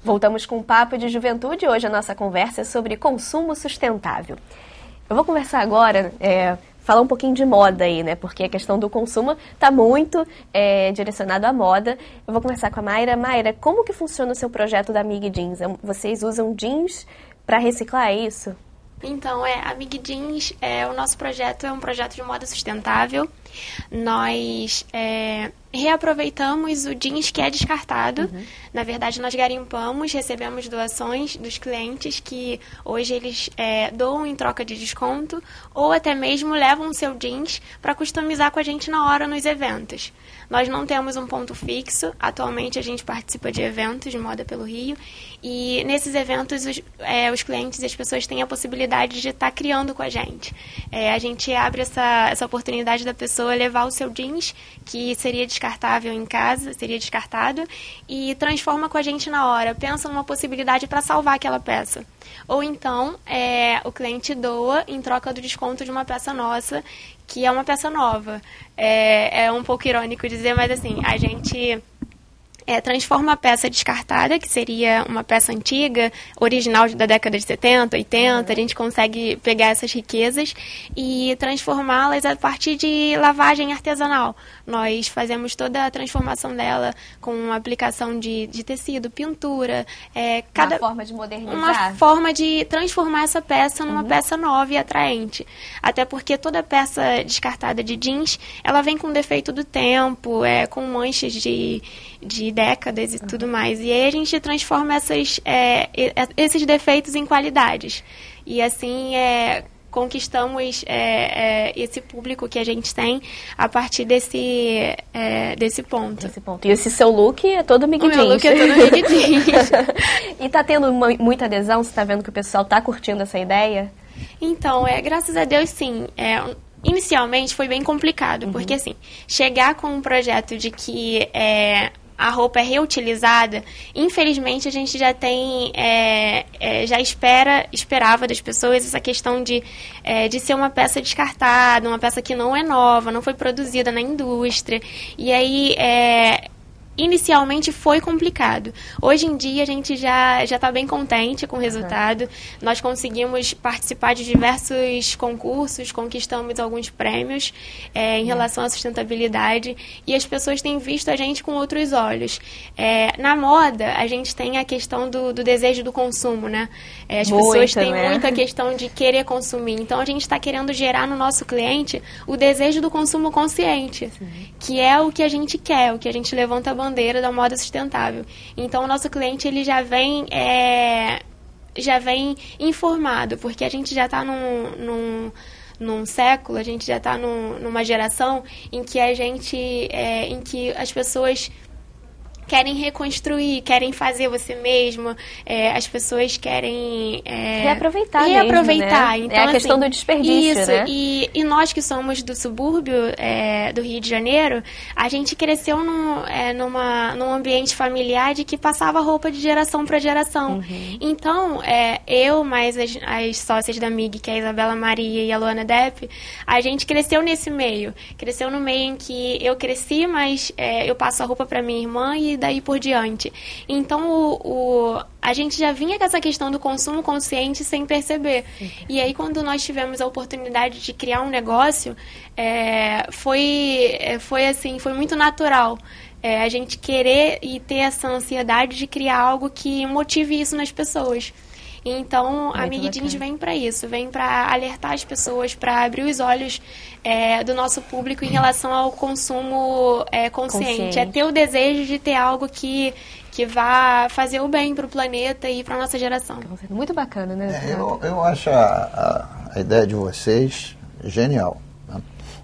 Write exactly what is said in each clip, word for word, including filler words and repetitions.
Voltamos com um papo de juventude. Hoje a nossa conversa é sobre consumo sustentável. Eu vou conversar agora, é, falar um pouquinho de moda aí, né? Porque a questão do consumo está muito é, direcionada à moda. Eu vou conversar com a Mayra. Mayra, como que funciona o seu projeto da Mig Jeans? Vocês usam jeans para reciclar, é isso? Então, é, a Mig Jeans, é, o nosso projeto é um projeto de moda sustentável. Nós é, reaproveitamos o jeans que é descartado. Uhum. Na verdade, nós garimpamos, recebemos doações dos clientes que hoje eles é, doam em troca de desconto ou até mesmo levam o seu jeans para customizar com a gente na hora nos eventos. Nós não temos um ponto fixo. Atualmente, a gente participa de eventos de moda pelo Rio. E nesses eventos, os, é, os clientes e as pessoas têm a possibilidade de estar criando com a gente. É, a gente abre essa, essa oportunidade da pessoa levar o seu jeans, que seria descartável em casa, seria descartado, e transforma com a gente na hora. Pensa numa possibilidade para salvar aquela peça. Ou então, é, o cliente doa em troca do desconto de uma peça nossa, que é uma peça nova. É, é um pouco irônico dizer, mas assim, a gente... É, transforma a peça descartada, que seria uma peça antiga, original da década de setenta, oitenta, uhum. A gente consegue pegar essas riquezas e transformá-las a partir de lavagem artesanal. Nós fazemos toda a transformação dela com uma aplicação de, de tecido, pintura. É, cada, uma forma de modernizar. Uma forma de transformar essa peça numa uhum. peça nova e atraente. Até porque toda peça descartada de jeans, ela vem com defeito do tempo, é, com manchas de... de décadas e uhum. tudo mais. E aí a gente transforma essas, é, esses defeitos em qualidades. E assim é, conquistamos é, é, esse público que a gente tem a partir desse, é, desse ponto. Esse ponto. E esse seu look é todo Mig Jeans. O meu look é todo Mig Jeans. E tá tendo uma, muita adesão? Você tá vendo que o pessoal tá curtindo essa ideia? Então, é, graças a Deus, sim. É, inicialmente foi bem complicado, uhum. porque assim, chegar com um projeto de que... É, a roupa é reutilizada, infelizmente a gente já tem, é, é, já espera, esperava das pessoas essa questão de, é, de ser uma peça descartada, uma peça que não é nova, não foi produzida na indústria, e aí... É, inicialmente foi complicado. Hoje em dia a gente já já está bem contente com o resultado. Uhum. Nós conseguimos participar de diversos concursos, conquistamos alguns prêmios é, em uhum. relação à sustentabilidade e as pessoas têm visto a gente com outros olhos. É, na moda, a gente tem a questão do, do desejo do consumo, né? É, as Muita, pessoas têm né? muita questão de querer consumir. Então a gente está querendo gerar no nosso cliente o desejo do consumo consciente, uhum. que é o que a gente quer, o que a gente levanta a bandeira da moda sustentável. Então, o nosso cliente ele já vem, é, já vem informado, porque a gente já está num, num, num século, a gente já está num, numa geração em que a gente, é, em que as pessoas querem reconstruir, querem fazer você mesmo, é, as pessoas querem... É, reaproveitar Reaproveitar. Mesmo, né? Então, é a assim, questão do desperdício, isso, né? E, e nós que somos do subúrbio é, do Rio de Janeiro, a gente cresceu num, é, numa, num ambiente familiar de que passava roupa de geração para geração. Uhum. Então, é, eu, mais as, as sócias da Mig, que é a Isabela Maria e a Luana Depp, a gente cresceu nesse meio. Cresceu no meio em que eu cresci, mas é, eu passo a roupa para minha irmã e daí por diante. Então, o, o, a gente já vinha com essa questão do consumo consciente sem perceber. Uhum. E aí, quando nós tivemos a oportunidade de criar um negócio, é, foi, foi assim, foi muito natural. É, a gente querer e ter essa ansiedade de criar algo que motive isso nas pessoas. Então, muito a Mig Jeans vem para isso, vem para alertar as pessoas, para abrir os olhos é, do nosso público em relação ao consumo é, consciente. consciente. É ter o desejo de ter algo que, que vá fazer o bem para o planeta e para a nossa geração. Muito bacana, né? É, eu, eu acho a, a, a ideia de vocês genial, né?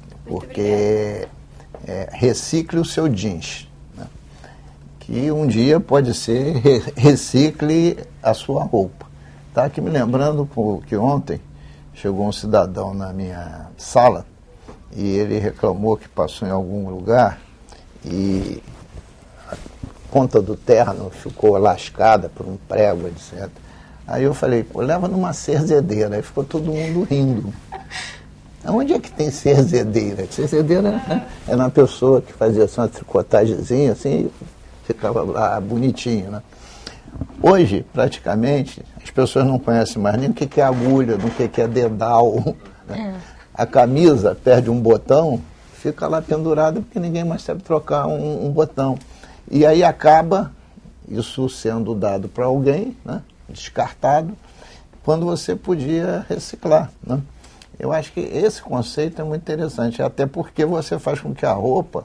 Porque é, recicle o seu jeans, né? Que um dia pode ser re, recicle a sua roupa. Está aqui me lembrando que ontem chegou um cidadão na minha sala e ele reclamou que passou em algum lugar e a ponta do terno ficou lascada por um prego, etcétera. Aí eu falei, pô, leva numa cerzedeira. Aí ficou todo mundo rindo. Onde é que tem cerzedeira? Cerzedeira, né, era uma pessoa que fazia assim, uma tricotagemzinha assim, ficava lá bonitinho, né? Hoje, praticamente, as pessoas não conhecem mais nem o que é agulha, nem o que é dedal. Né? A camisa perde um botão, fica lá pendurada porque ninguém mais sabe trocar um, um botão. E aí acaba isso sendo dado para alguém, né? Descartado, quando você podia reciclar. Né? Eu acho que esse conceito é muito interessante, até porque você faz com que a roupa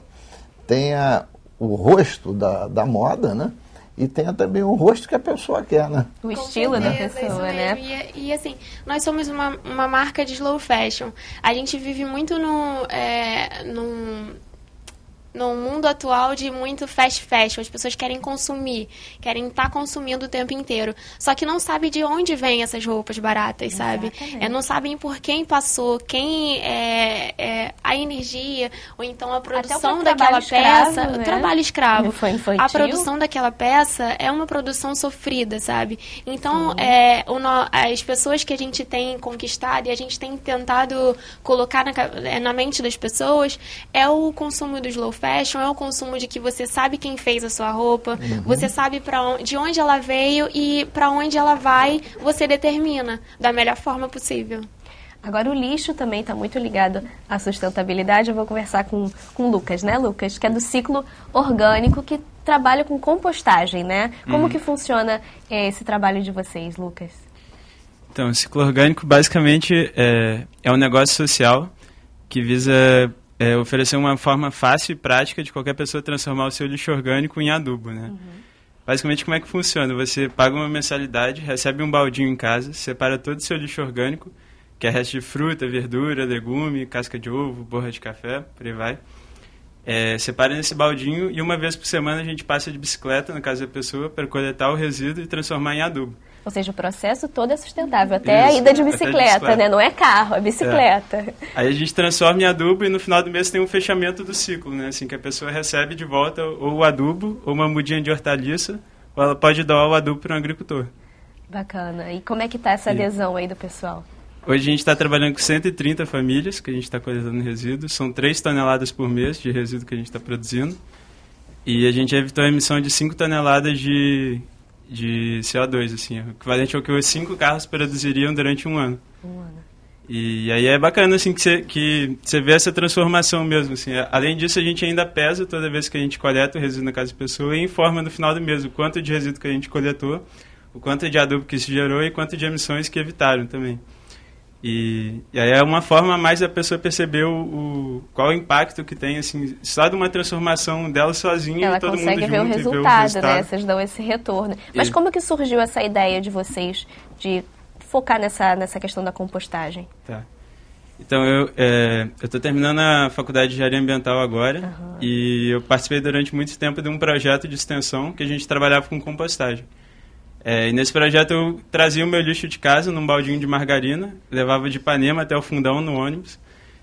tenha o rosto da, da moda, né? E tenha também o rosto que a pessoa quer, né? O Com estilo certeza, da pessoa, né? E, e assim, nós somos uma, uma marca de slow fashion. A gente vive muito no, é, num, num mundo atual de muito fast fashion. As pessoas querem consumir, querem estar consumindo o tempo inteiro. Só que não sabem de onde vêm essas roupas baratas, sabe? É, não sabem por quem passou, quem é, é a energia, ou então a produção daquela escravo, peça. né? O trabalho escravo. Foi infantil. A produção daquela peça é uma produção sofrida, sabe? Então, é, o no, as pessoas que a gente tem conquistado e a gente tem tentado colocar na, na mente das pessoas é o consumo do slow fashion, é o consumo de que você sabe quem fez a sua roupa, uhum. você sabe pra onde, de onde ela veio e para onde ela vai, você determina da melhor forma possível. Agora, o lixo também está muito ligado à sustentabilidade. Eu vou conversar com, com o Lucas, né, Lucas? Que é do ciclo orgânico, que trabalha com compostagem, né? Como uhum. que funciona é, esse trabalho de vocês, Lucas? Então, o ciclo orgânico, basicamente, é, é um negócio social que visa é, oferecer uma forma fácil e prática de qualquer pessoa transformar o seu lixo orgânico em adubo, né? Uhum. Basicamente, como é que funciona? Você paga uma mensalidade, recebe um baldinho em casa, separa todo o seu lixo orgânico, que é resto de fruta, verdura, legume, casca de ovo, borra de café, por aí vai. É, separa nesse baldinho e uma vez por semana a gente passa de bicicleta na casa da pessoa para coletar o resíduo e transformar em adubo. Ou seja, o processo todo é sustentável, até Isso, a ida de bicicleta, de bicicleta, né? Não é carro, é bicicleta. É. Aí a gente transforma em adubo e no final do mês tem um fechamento do ciclo, né? Assim, que a pessoa recebe de volta ou o adubo ou uma mudinha de hortaliça, ou ela pode doar o adubo para um agricultor. Bacana. E como é que está essa adesão aí do pessoal? Hoje a gente está trabalhando com cento e trinta famílias que a gente está coletando resíduos. São três toneladas por mês de resíduo que a gente está produzindo. E a gente evitou a emissão de cinco toneladas de, de C O dois, assim, equivalente ao que os cinco carros produziriam durante um ano. Um ano. E aí é bacana assim, que você que você vê essa transformação mesmo. Assim. Além disso, a gente ainda pesa toda vez que a gente coleta o resíduo na casa da pessoa e informa no final do mês o quanto de resíduo que a gente coletou, o quanto de adubo que isso gerou e quanto de emissões que evitaram também. E, e aí é uma forma mais da pessoa perceber o, o, qual o impacto que tem, assim, só de uma transformação dela sozinha ela e todo mundo consegue junto ver o ver resultado, o resultado, né? Vocês dão esse retorno. Mas e... como que surgiu essa ideia de vocês de focar nessa, nessa questão da compostagem? Tá. Então, eu é, estou terminando a faculdade de engenharia ambiental agora uhum. e eu participei durante muito tempo de um projeto de extensão que a gente trabalhava com compostagem. É, e nesse projeto eu trazia o meu lixo de casa num baldinho de margarina, levava de Ipanema até o Fundão no ônibus.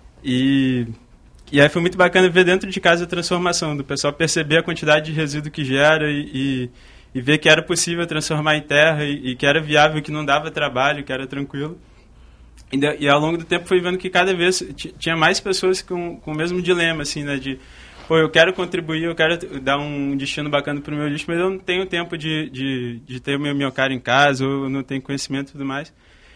E, e aí foi muito bacana ver dentro de casa a transformação, do pessoal perceber a quantidade de resíduo que gera e, e, e ver que era possível transformar em terra e, e que era viável, que não dava trabalho, que era tranquilo. E, de, e ao longo do tempo fui vendo que cada vez t- tinha mais pessoas com, com o mesmo dilema, assim, né, de... Pô, eu quero contribuir, eu quero dar um destino bacana para o meu lixo, mas eu não tenho tempo de, de, de ter o meu minhocário em casa, ou eu não tenho conhecimento e tudo mais.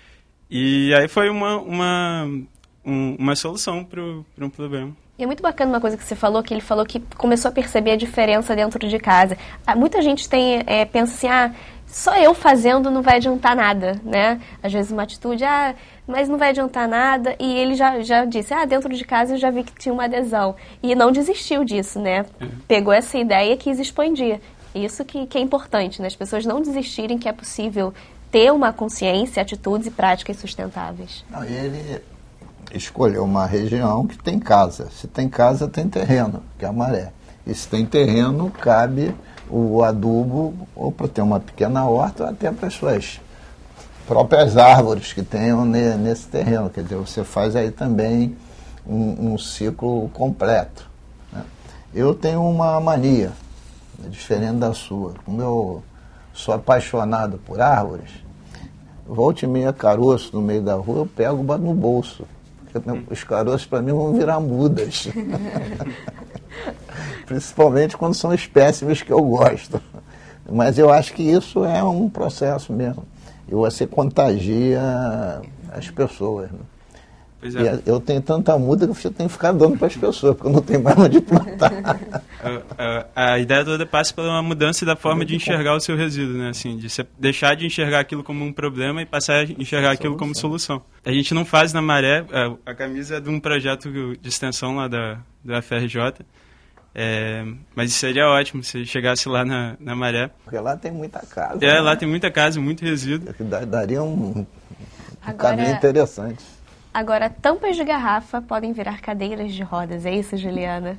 E aí foi uma, uma, um, uma solução para um problema. E é muito bacana uma coisa que você falou, que ele falou que começou a perceber a diferença dentro de casa. Muita gente tem, é, pensa assim, ah, só eu fazendo não vai adiantar nada, né? Às vezes uma atitude, ah, mas não vai adiantar nada. E ele já, já disse, ah, dentro de casa eu já vi que tinha uma adesão. E não desistiu disso, né? Uhum. Pegou essa ideia e quis expandir. Isso que, que é importante, né? As pessoas não desistirem que é possível ter uma consciência, atitudes e práticas sustentáveis. Não, e ele escolheu uma região que tem casa. Se tem casa, tem terreno, que é a Maré. E se tem terreno, cabe o adubo ou para ter uma pequena horta ou até para as suas próprias árvores que tenham ne, nesse terreno. Quer dizer, você faz aí também um, um ciclo completo. Né? Eu tenho uma mania, diferente da sua. Como eu sou apaixonado por árvores, volte e meia caroço no meio da rua, eu pego e boto no bolso. Porque os caroços para mim vão virar mudas. Principalmente quando são espécimes que eu gosto. Mas eu acho que isso é um processo mesmo. E você contagia as pessoas. Né? Pois é. E eu tenho tanta muda que eu tenho que ficar dando para as pessoas, porque eu não tenho mais onde plantar. a, a, a ideia toda passa pela mudança da forma de enxergar o seu resíduo, né? Assim, de se, deixar de enxergar aquilo como um problema e passar a enxergar aquilo como solução. A gente não faz na Maré, a, a camisa é de um projeto de extensão lá da, da F R J, é, mas seria ótimo se chegasse lá na, na Maré. Porque lá tem muita casa. É, né? lá tem muita casa, muito resíduo. Daria um, um Agora... caminho interessante. Agora, tampas de garrafa podem virar cadeiras de rodas, é isso, Juliana?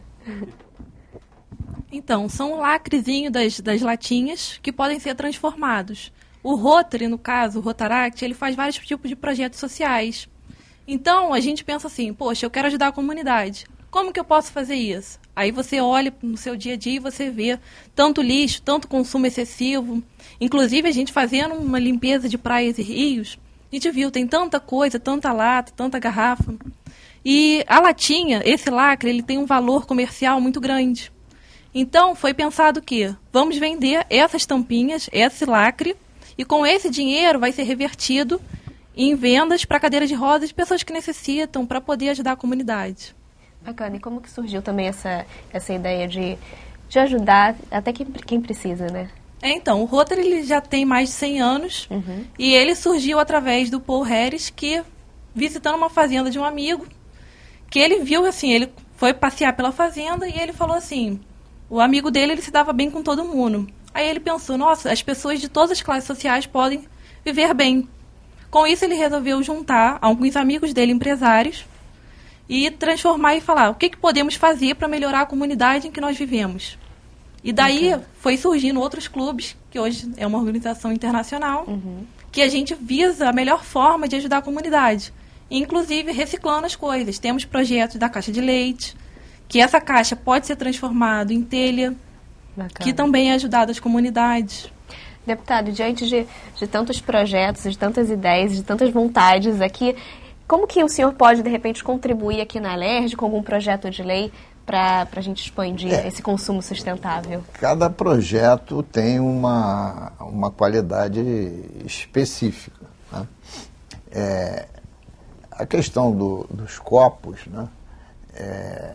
Então, são lacrezinhos das, das latinhas que podem ser transformados. O Rotary, no caso, o Rotaract, ele faz vários tipos de projetos sociais. Então, a gente pensa assim, poxa, eu quero ajudar a comunidade. Como que eu posso fazer isso? Aí você olha no seu dia a dia e você vê tanto lixo, tanto consumo excessivo. Inclusive, a gente fazendo uma limpeza de praias e rios, a gente viu, tem tanta coisa, tanta lata, tanta garrafa. E a latinha, esse lacre, ele tem um valor comercial muito grande. Então, foi pensado que vamos vender essas tampinhas, esse lacre, e com esse dinheiro vai ser revertido em vendas para cadeiras de rodas de pessoas que necessitam para poder ajudar a comunidade. Bacana. E como que surgiu também essa, essa ideia de, de ajudar até quem, quem precisa, né? É, então, o Rotary ele já tem mais de cem anos, uhum. E ele surgiu através do Paul Harris, que, visitando uma fazenda de um amigo, que ele viu, assim, ele foi passear pela fazenda e ele falou assim, o amigo dele, ele se dava bem com todo mundo. Aí ele pensou, nossa, as pessoas de todas as classes sociais podem viver bem. Com isso, ele resolveu juntar alguns amigos dele, empresários, e transformar e falar, o que, que podemos fazer para melhorar a comunidade em que nós vivemos? E daí okay. foi surgindo outros clubes, que hoje é uma organização internacional, uhum. que a gente visa a melhor forma de ajudar a comunidade. Inclusive reciclando as coisas. Temos projetos da caixa de leite, que essa caixa pode ser transformada em telha, bacana. Que também é ajudado as comunidades. Deputado, diante de, de tantos projetos, de tantas ideias, de tantas vontades aqui, como que o senhor pode, de repente, contribuir aqui na Alerj com algum projeto de lei para a gente expandir é, esse consumo sustentável? Cada projeto tem uma, uma qualidade específica. Né? É, a questão do, dos copos, né? É,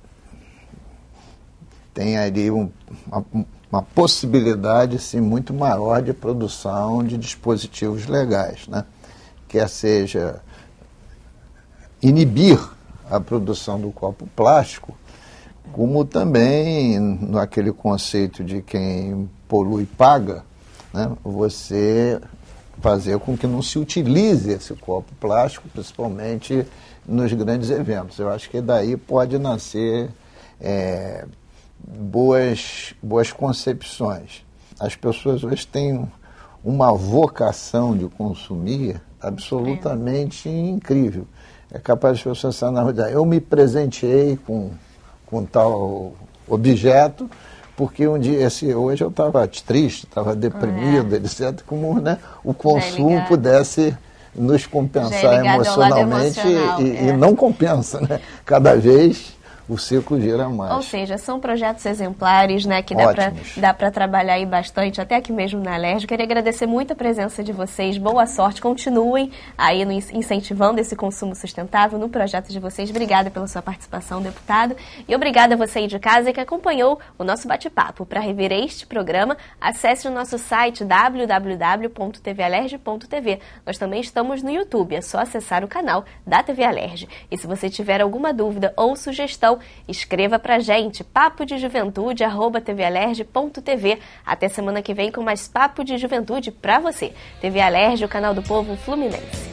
tem ali um, uma, uma possibilidade sim, muito maior de produção de dispositivos legais, né? Quer seja inibir a produção do copo plástico, como também naquele conceito de quem polui paga, né, você fazer com que não se utilize esse copo plástico, principalmente nos grandes eventos. Eu acho que daí pode nascer é, boas, boas concepções. As pessoas hoje têm uma vocação de consumir absolutamente é. incrível. É capaz de pessoas estar na rua, eu me presenteei com com tal objeto, porque um dia, esse, hoje eu estava triste, estava deprimido, é. etcétera, como né, o consumo é pudesse nos compensar é emocionalmente e, é. e não compensa, né? Cada vez o ciclo gira mais. Ou seja, são projetos exemplares, né, que dá para trabalhar aí bastante, até aqui mesmo na Alerj. Queria agradecer muito a presença de vocês, boa sorte, continuem aí no, incentivando esse consumo sustentável no projeto de vocês. Obrigada pela sua participação, deputado, e obrigada a você aí de casa que acompanhou o nosso bate-papo. Para rever este programa, acesse o nosso site w w w ponto t v alerj ponto t v. Nós também estamos no YouTube, é só acessar o canal da T V Alerj. E se você tiver alguma dúvida ou sugestão, escreva pra gente, papo de juventude arroba t v alerj ponto t v. Até semana que vem com mais Papo de Juventude pra você. T V Alerj, o canal do povo fluminense.